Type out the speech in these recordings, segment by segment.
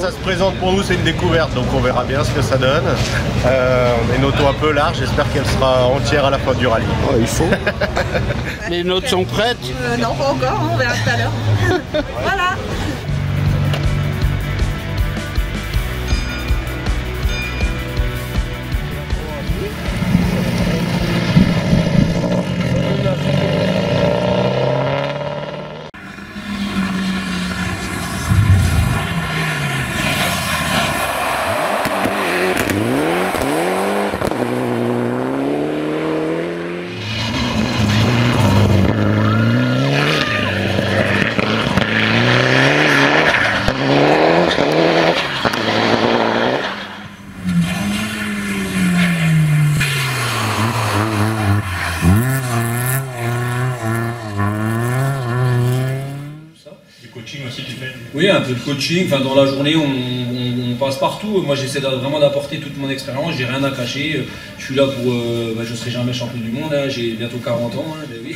ça se présente pour nous, c'est une découverte, donc on verra bien ce que ça donne. On a une auto un peu large, j'espère qu'elle sera entière à la fin du rallye. Oh, il faut. Les nôtres sont prêtes? Non, pas encore, on verra tout à l'heure. Voilà. Oui, un peu de coaching. Enfin, dans la journée, on passe partout. Moi, j'essaie vraiment d'apporter toute mon expérience. J'ai rien à cacher. Je suis là pour. Je serai jamais champion du monde. Hein. J'ai bientôt 40 ans. Hein. Oui.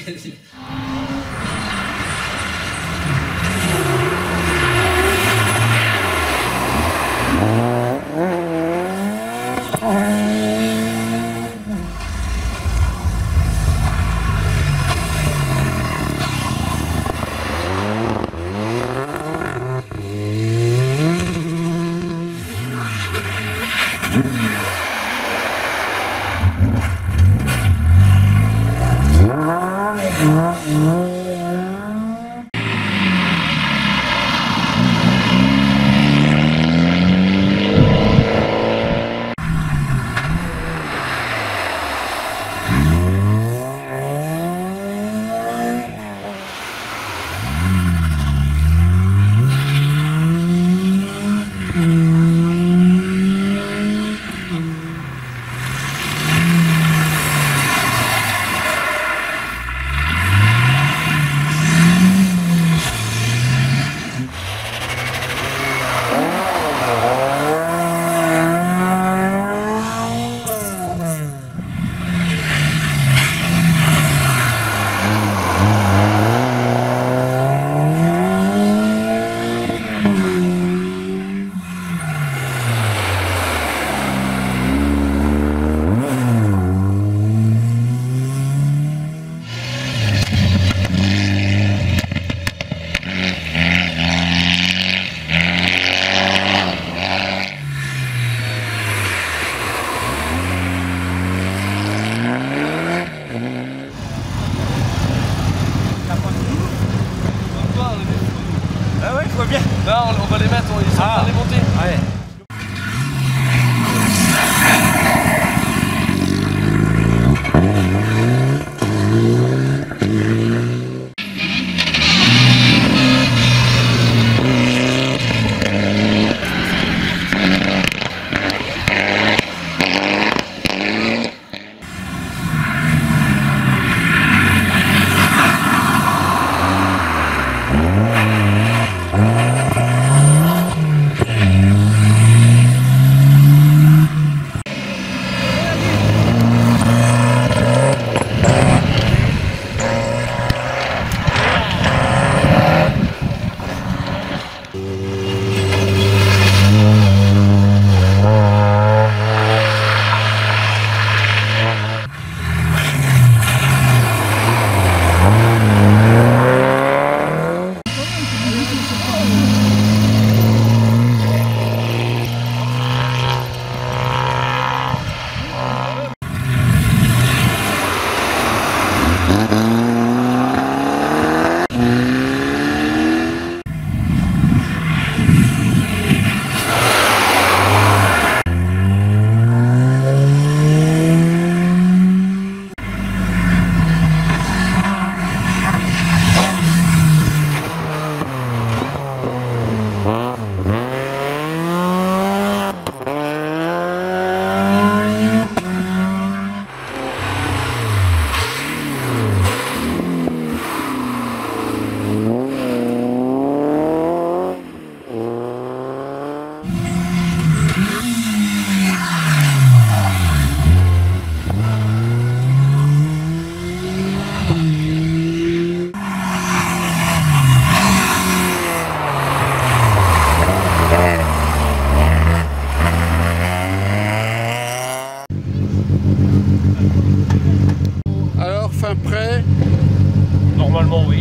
Ah ouais, je vois bien. Là, on va les mettre, ils sont en train de les monter. Ouais. prêt? Normalement, oui.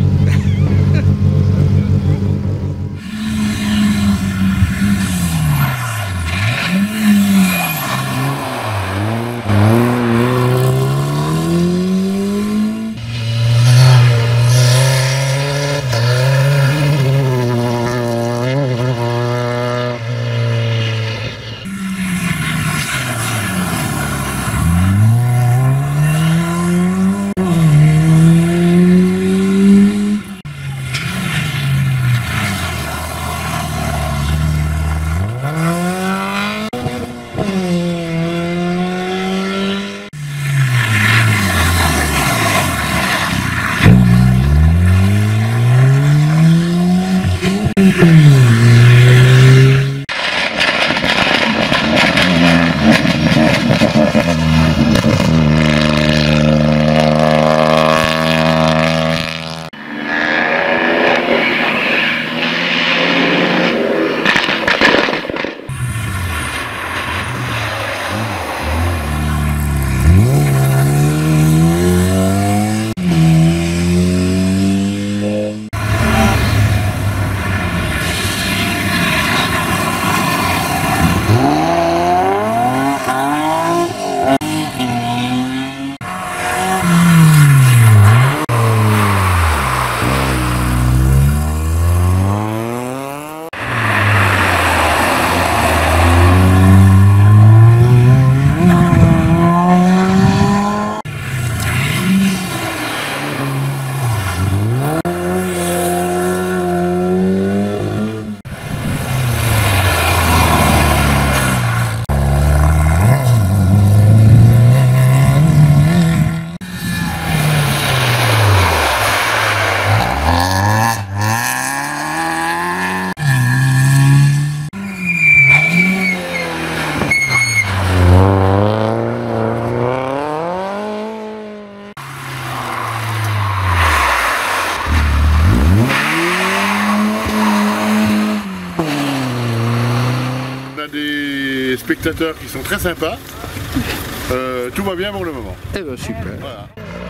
Des spectateurs qui sont très sympas. Tout va bien pour le moment. Eh ben super. Voilà.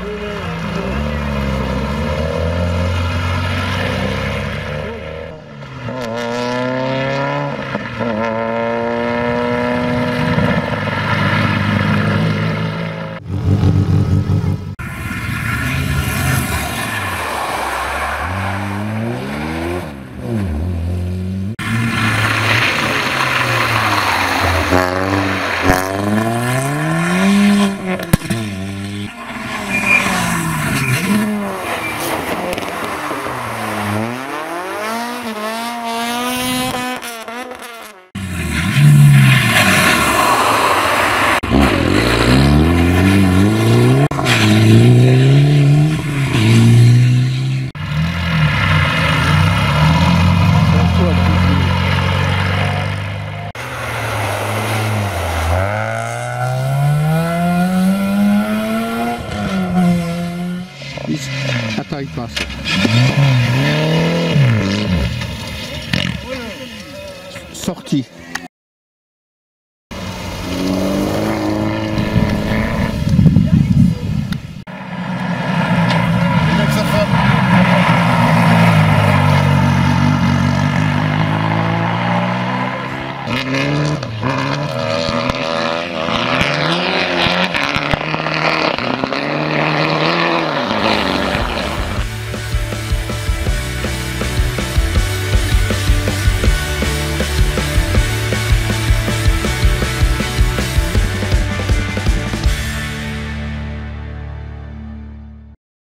Attends, il passe. Sorti.